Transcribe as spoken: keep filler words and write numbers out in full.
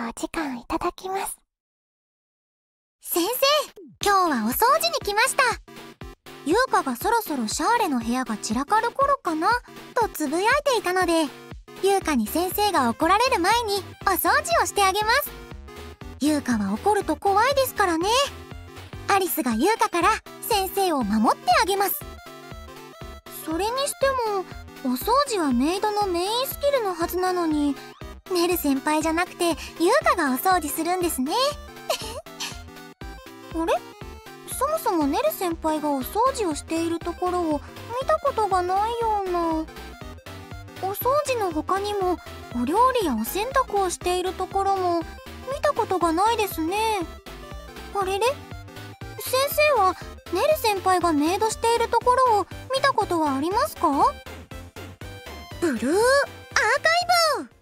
お時間いただきます。 先生、今日はお掃除に来ました。優香がそろそろシャーレの部屋が散らかる頃かなとつぶやいていたので、優香に先生が怒られる前にお掃除をしてあげます。優香は怒ると怖いですからね。アリスが優香から先生を守ってあげます。それにしてもお掃除はメイドのメインスキルのはずなのに、ネル先輩じゃなくて優香がお掃除するんですね。あれ？そもそもネル先輩がお掃除をしているところを見たことがないような。お掃除の他にもお料理やお洗濯をしているところも見たことがないですね。あれれ？先生はネル先輩がメイドしているところを見たことはありますか？ブルーアーカイブ